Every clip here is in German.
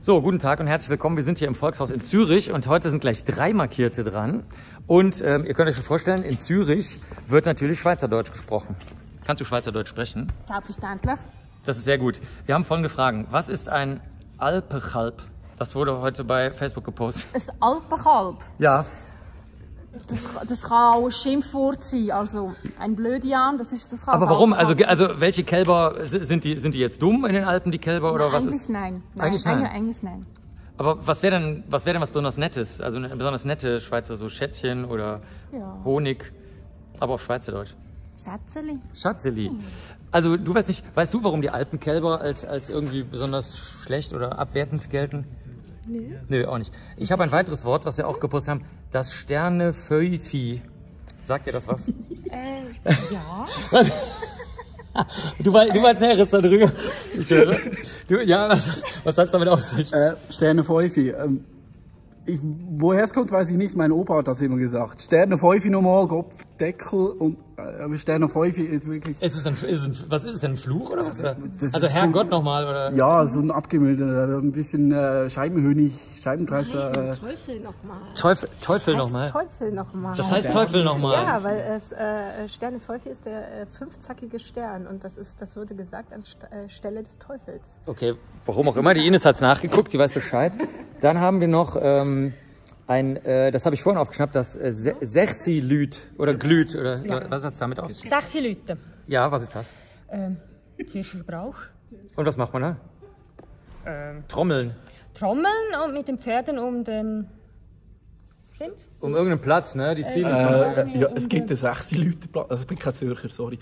So, guten Tag und herzlich willkommen. Wir sind hier im Volkshaus in Zürich und heute sind gleich 3 Markierte dran. Und ihr könnt euch schon vorstellen, in Zürich wird natürlich Schweizerdeutsch gesprochen. Kannst du Schweizerdeutsch sprechen? Selbstverständlich. Das ist sehr gut. Wir haben folgende Fragen. Was ist ein Alpechalb? Das wurde heute bei Facebook gepostet. Ein Alpenkalb, Ja. das kann auch ein Schimpfwort sein. Also ein Blödian, das kann Aber ein warum? Alpenkalb Also welche Kälber, sind die jetzt dumm in den Alpen, die Kälber, oder was Eigentlich ist? nein. Eigentlich nein. Eigentlich nein. Aber was wäre denn was besonders Nettes? Also eine besonders nette Schweizer, so Schätzchen oder Ja. Honig, aber auf Schweizerdeutsch. Schätzeli. Schatzeli. Also du weißt du, warum die Alpenkälber als irgendwie besonders schlecht oder abwertend gelten? Nö. Nö, auch nicht. Ich habe ein weiteres Wort, was wir auch gepostet haben. Das Sternefeuilly. Sagt dir das was? Ja. Was? Du weißt Näheres darüber. Ich höre. Was hat es damit auf sich? Sternefeuilly. Woher es kommt, weiß ich nicht. Mein Opa hat das immer gesagt. Sternefeuilly nochmal, Kopfdeckel und Sternefeuilly ist wirklich. Was ist es denn, ein Fluch oder was? Das Also ist Herrgott nochmal, oder? Ja, so ein abgemilderter, ein bisschen Scheibenkönig, Scheibenkleister. Teufel nochmal. Teufel nochmal. Teufel nochmal. Das heißt Teufel nochmal. Ja, weil es Sternefeuilly ist der fünfzackige Stern und das wurde gesagt anstelle des Teufels. Okay, warum auch immer. Die Ines hat es nachgeguckt, sie weiß Bescheid. Dann haben wir noch das habe ich vorhin aufgeschnappt, das Sechsilüt oder Glüt oder was hat es damit aus? 6 Leute. Ja, was ist das? Zürcher Brauch. Und was macht man da? Trommeln. Trommeln und mit den Pferden um den... Stimmt's? Um irgendeinen Platz, ne? Die ziehen Ja, es gibt einen 6 Leute Platz, also ich bin kein Zürcher, sorry.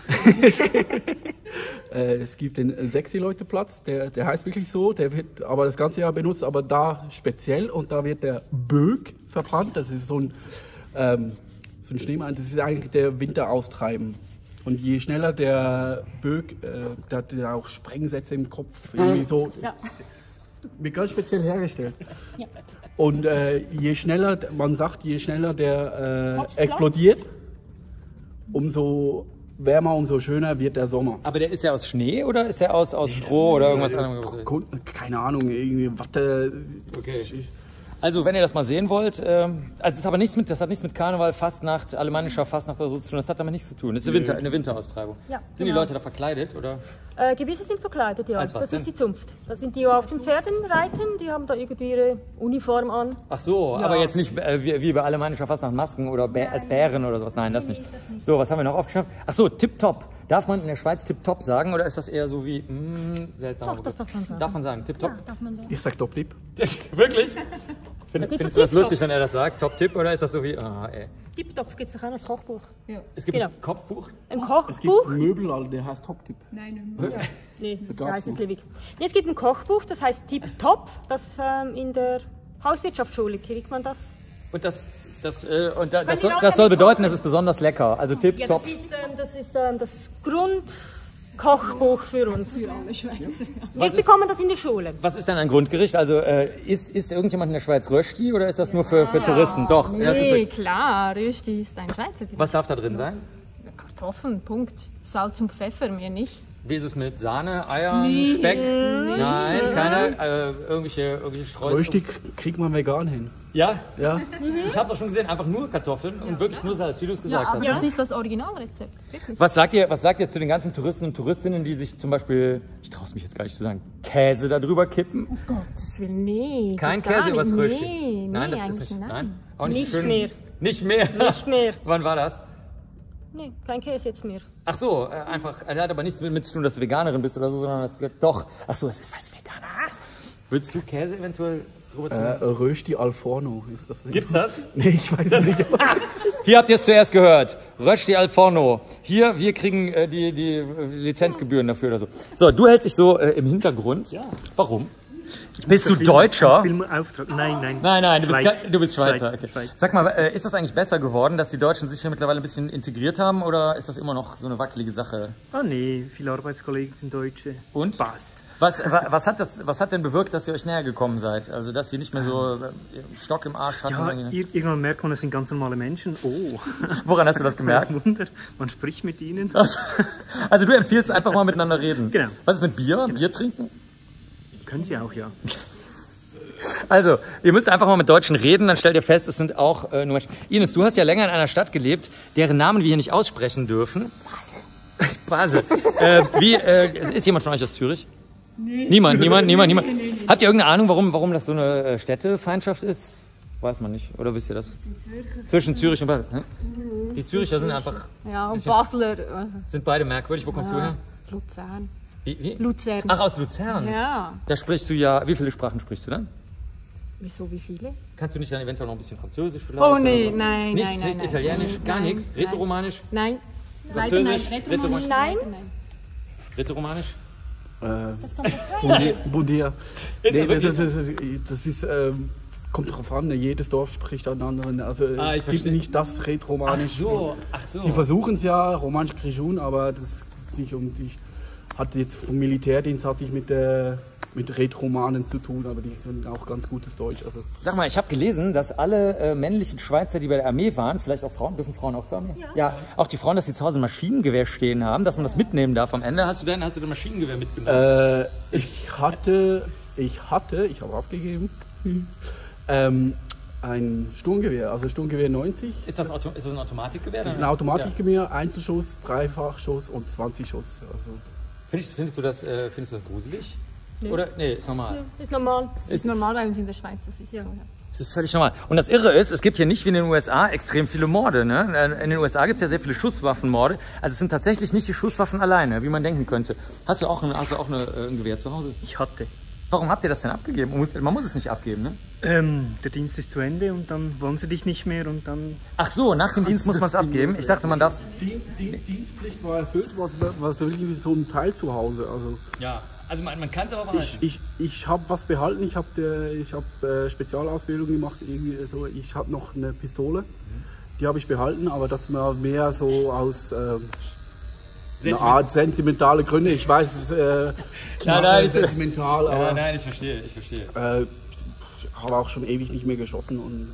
Es gibt einen 6 Leute Platz, der heißt wirklich so, der wird aber das ganze Jahr benutzt, aber da speziell und da wird der Böck verbrannt, das ist so ein Schneemann, das ist eigentlich der Winteraustreiben. Und je schneller der Böck, der hat ja auch Sprengsätze im Kopf, irgendwie so, Ja. wird ganz speziell hergestellt. Ja. Und je schneller, man sagt, je schneller der Kopfplatz? explodiert, umso wärmer, umso schöner wird der Sommer. Aber der ist ja aus Schnee oder ist der aus Stroh oder irgendwas anderes? Keine Ahnung, irgendwie Watte. Okay. Also, wenn ihr das mal sehen wollt, also das hat nichts mit Karneval, Fastnacht, alemannischer Fastnacht oder so zu tun. Das hat damit nichts zu tun. Das ist eine Winteraustreibung. Ja, Sind die Leute da verkleidet oder? Gewisse sind verkleidet, ja. Als was Das denn? ist die Zunft. Das sind die, die auf den Pferden reiten, die haben da irgendwie ihre Uniform an. Ach so, aber jetzt nicht wie bei alemannischer Fastnacht Masken oder als Bären oder sowas. Nein, das nicht. So, was haben wir noch aufgeschnappt? Ach so, Tipptopp. Darf man in der Schweiz Tipptopp sagen oder ist das eher so wie seltsam? Doch, das darf man sagen. Darf man sagen, Tipptopp? Ja, darf man sagen. Ich sag Top-Tipp. Wirklich? Findest du das Tipptopp. lustig, wenn er das sagt? Top-Tipp oder ist das so wie, ey. Tipptopp gibt es doch auch als Kochbuch. Es gibt Genau. ein Kochbuch? Ein Es gibt Kochbuch? Möbel, also der heißt Top-Tipp. Nee, gab's heißt es noch. Liebig. Nee, es gibt ein Kochbuch, das heißt Tipptopp. Das in der Hauswirtschaftsschule kriegt man das. Und das soll bedeuten, es ist besonders lecker. Also Ja, Tipptopp. das ist das Grundkochbuch für uns. Für alle Schweizer. Wir bekommen das in der Schule. Was ist denn ein Grundgericht? Also isst irgendjemand in der Schweiz Rösti oder ist das nur für Touristen? Doch. Ja, das ist Nee, wirklich- klar, Rösti ist ein Schweizer Gericht. Was darf da drin sein? Kartoffeln, Punkt. Salz und Pfeffer, mehr nicht. Wie ist es mit Sahne, Eiern, Speck? Nein, keine irgendwelche Streusel. Röstig kriegt man vegan hin. Ja, Ja? ich habe es auch schon gesehen, einfach nur Kartoffeln und wirklich nur Salz, wie du es Ja, gesagt aber hast. das ist das Originalrezept. Wirklich. Was sagt ihr zu den ganzen Touristen und Touristinnen, die sich zum Beispiel, ich traue es mich jetzt gar nicht zu sagen, Käse da drüber kippen? Oh Gottes Willen, nee. Kein geht gar Käse übers nicht. Rösti? Nee, Nein, das ist eigentlich nicht. nein. Nein, auch nicht Nicht schön. mehr. Nicht mehr. Nicht mehr. Wann war das? Nee, kein Käse jetzt mehr. Ach so, einfach, er hat aber nichts mit zu tun, dass du Veganerin bist oder so, sondern das doch. Ach so, es ist, weil es Veganer ist. Würdest du Käse eventuell drüber tun? Rösti al Forno ist das. Gibt's das? Nee, ich weiß es nicht. Hier habt ihr es zuerst gehört. Rösti al Forno. Hier, wir kriegen die Lizenzgebühren dafür oder so. So, du hältst dich so im Hintergrund. Ja. Warum? Bist du Deutscher? Filmauftrag. Nein. Nein, Schweiz. du bist Schweizer. Okay. Schweiz. Sag mal, ist das eigentlich besser geworden, dass die Deutschen sich hier mittlerweile ein bisschen integriert haben oder ist das immer noch so eine wackelige Sache? Ah nee, viele Arbeitskollegen sind Deutsche. Und? Passt. Was hat denn bewirkt, dass ihr euch näher gekommen seid? Also, dass ihr nicht mehr so Stock im Arsch hatten? Ja, irgendwann merkt man, das sind ganz normale Menschen. Oh. Woran hast du das gemerkt? Kein Wunder, man spricht mit ihnen. Also, du empfiehlst einfach mal miteinander reden. Genau. Was ist mit Bier? Bier trinken? Können sie auch, ja. Also, ihr müsst einfach mal mit Deutschen reden, dann stellt ihr fest, es sind auch nur Menschen. Ines, du hast ja länger in einer Stadt gelebt, deren Namen wir hier nicht aussprechen dürfen. Basel. Ist jemand von euch aus Zürich? Nee. Niemand. Habt ihr irgendeine Ahnung, warum das so eine Städtefeindschaft ist? Weiß man nicht. Oder wisst ihr das? Zwischen Zürich und Basel. Hm? Die Züricher sind einfach... Ja, und Basler. Sind beide merkwürdig. Wo kommst du her? Luzern. Wie? Luzern. Ach, aus Luzern? Ja. Da sprichst du ja... Wie viele Sprachen sprichst du dann? Wieso, wie viele? Kannst du nicht dann eventuell noch ein bisschen Französisch vielleicht? Oh nee, nein. Nichts, nicht Italienisch? Gar nichts? Rätoromanisch? Nein. Französisch? Rätoromanisch? Nein. Rätoromanisch? Bon dia. Nee, das ist... kommt drauf an, jedes Dorf spricht einen anderen. Also es gibt nicht das Rätoromanisch. Ach so. Sie versuchen es ja, Romanisch Grischun, aber das ist nicht. Und ich hatte jetzt vom Militärdienst mit Rätoromanen zu tun, aber die können auch ganz gutes Deutsch. Also. Sag mal, ich habe gelesen, dass alle männlichen Schweizer, die bei der Armee waren, vielleicht auch Frauen, dürfen Frauen auch zur Armee? Ja. Auch die Frauen, dass sie zu Hause ein Maschinengewehr stehen haben, dass man das mitnehmen darf am Ende. Hast du denn Maschinengewehr mitgenommen? Ich habe abgegeben. Ein Sturmgewehr, also Sturmgewehr 90. Ist das ein Automatikgewehr? Das ist ein Automatikgewehr, ja. Einzelschuss, Dreifachschuss und 20 Schuss. Also. Findest du das gruselig? Nee. Oder? Nee, ist normal. Nee, ist normal. Das ist normal bei uns in der Schweiz, das ist so. Das ist völlig normal. Und das Irre ist, es gibt hier nicht wie in den USA extrem viele Morde. Ne? In den USA gibt es ja sehr viele Schusswaffenmorde. Also es sind tatsächlich nicht die Schusswaffen alleine, wie man denken könnte. Hast du auch ein Gewehr zu Hause? Ich hatte. Warum habt ihr das denn abgegeben? Man muss es nicht abgeben, ne? Der Dienst ist zu Ende und dann wollen sie dich nicht mehr und dann... Ach so, nach dem Dienst muss man es abgeben? Ich dachte, man darf... Die Dienstpflicht war erfüllt, was wirklich so ein Teil zu Hause. Also ja, also man kann es aber behalten. Ich habe was behalten, ich habe Spezialausbildung gemacht, irgendwie so. Ich habe noch eine Pistole, die habe ich behalten, aber das war mehr so aus... eine Art sentimentale Gründe. Ich weiß, es ist sentimental, aber... Nein, ich verstehe. Ich habe auch schon ewig nicht mehr geschossen.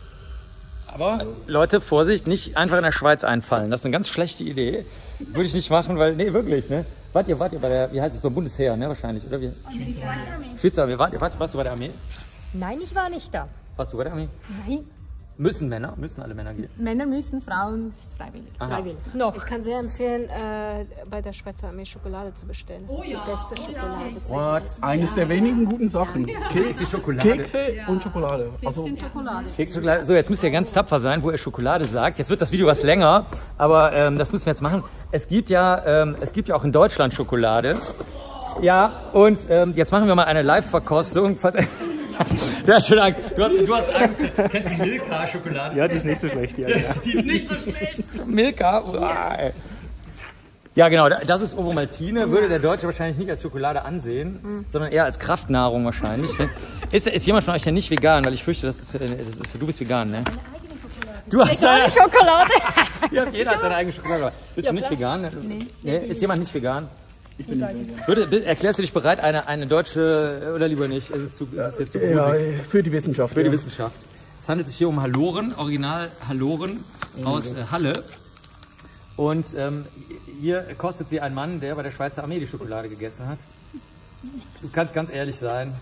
Aber Leute, Vorsicht, nicht einfach in der Schweiz einfallen. Das ist eine ganz schlechte Idee. Würde ich nicht machen, weil... Nee, wirklich, ne? Wart ihr bei der... Wie heißt es? Beim Bundesheer, ne? Wahrscheinlich, oder wie? Schweizer Armee. Warst du bei der Armee? Nein, ich war nicht da. Warst du bei der Armee? Nein. Müssen alle Männer gehen? Männer müssen, Frauen ist freiwillig. Freiwillig. Noch. Ich kann sehr empfehlen, bei der Schweizer Armee Schokolade zu bestellen. Das ist die beste Schokolade. What? Eines der wenigen guten Sachen. Kekse, Schokolade. Kekse und Schokolade. Also, Schokolade. Kekse, Schokolade. So, jetzt müsst ihr ganz tapfer sein, wo ihr Schokolade sagt. Jetzt wird das Video was länger, aber das müssen wir jetzt machen. Es gibt ja auch in Deutschland Schokolade. Ja, und jetzt machen wir mal eine Live-Verkostung. Du hast schon Angst. Du hast Angst. Kennst du Milka-Schokolade? Ja, die ist nicht so schlecht. Ja. Die ist nicht so schlecht. Milka? Ja, genau. Das ist Ovomaltine. Würde der Deutsche wahrscheinlich nicht als Schokolade ansehen, sondern eher als Kraftnahrung wahrscheinlich. Ist jemand von euch denn nicht vegan? Weil ich fürchte, du bist vegan, ne? Du hast deine Schokolade. Ja, jeder hat seine eigene Schokolade. Bist du nicht vegan? Nee. Ist jemand nicht vegan? Ich bin nicht vegan. Erklärst du dich bereit, eine deutsche, oder lieber nicht? Ist dir zu gruselig? Ja, für die Wissenschaft. Für die Wissenschaft. Es handelt sich hier um Haloren, Original Haloren aus Halle. Und hier kostet sie ein Mann, der bei der Schweizer Armee die Schokolade gegessen hat. Du kannst ganz ehrlich sein.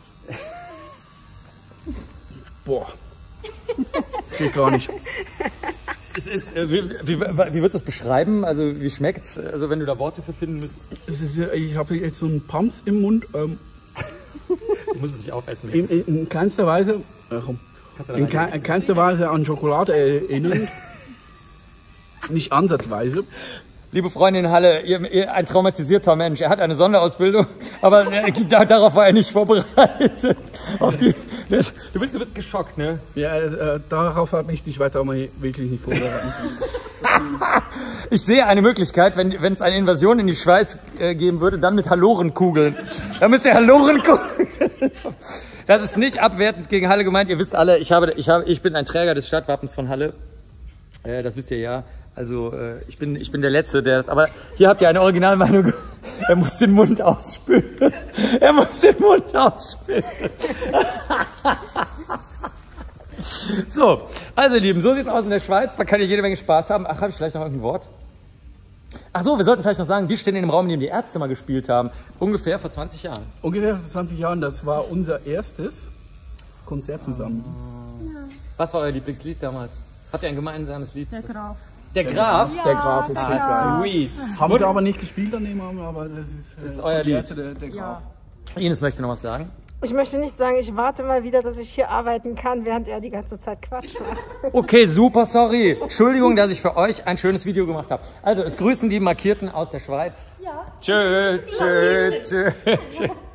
Boah. Geht gar nicht. Es ist, wie würdest du es beschreiben? Also wie schmeckt's? Also wenn du da Worte für finden müsstest. Ich habe jetzt so einen Pumps im Mund. Du musst es nicht aufessen. In keinster Weise, keinster Weise an Schokolade erinnern. Nicht ansatzweise. Liebe Freunde in Halle, ihr ein traumatisierter Mensch. Er hat eine Sonderausbildung, aber darauf war er nicht vorbereitet. Du bist geschockt, ne? Ja, darauf hat mich die Schweizer Armee wirklich nicht vorbereitet. Ich sehe eine Möglichkeit, wenn es eine Invasion in die Schweiz geben würde, dann mit Halorenkugeln. Dann müsst ihr Halorenkugeln. Das ist nicht abwertend gegen Halle gemeint. Ihr wisst alle, ich bin ein Träger des Stadtwappens von Halle. Das wisst ihr ja. Also ich bin der Letzte, der das... Aber hier habt ihr eine Originalmeinung. Er muss den Mund ausspülen. Er muss den Mund ausspülen. So, also ihr Lieben, so sieht's aus in der Schweiz. Man kann hier jede Menge Spaß haben. Ach, habe ich vielleicht noch irgendein Wort? Ach so, wir sollten vielleicht noch sagen, wir stehen in dem Raum, in dem die Ärzte mal gespielt haben. Ungefähr vor 20 Jahren. Ungefähr vor 20 Jahren, das war unser erstes. Konzert zusammen. Was war euer Lieblingslied damals? Habt ihr ein gemeinsames Lied? Der Graf. Der Graf? Der Graf ist sehr geil. Sweet. Haben wir aber nicht gespielt daneben, aber das ist euer Lied. Der Graf. Ines möchte noch was sagen. Ich möchte nicht sagen, ich warte mal wieder, dass ich hier arbeiten kann, während er die ganze Zeit Quatsch macht. Okay, super, sorry. Entschuldigung, dass ich für euch ein schönes Video gemacht habe. Also, es grüßen die Markierten aus der Schweiz. Ja. Tschö, tschö, tschö, tschö.